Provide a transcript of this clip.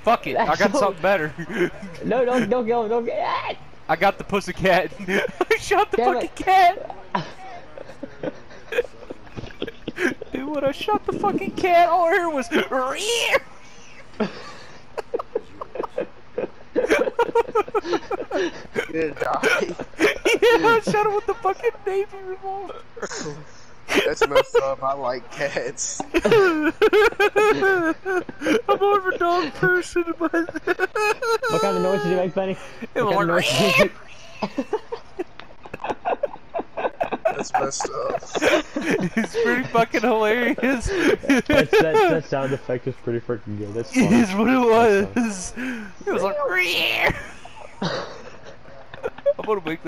Fuck it, I got something better. No, don't go, don't get. I got the pussycat. I shot the Damn fucking it. cat. Dude, when I shot the fucking cat, all I heard was You're gonna die. yeah, I shot him with the fucking Navy revolver. That's messed up. I like cats. I'm more of a dog person, but What kind of noise did you make, Benny? it What kind of was noise did you make? That's messed up. It's pretty fucking hilarious. That sound effect is pretty freaking good. That's It funny. is what it was. It was like. I'm gonna make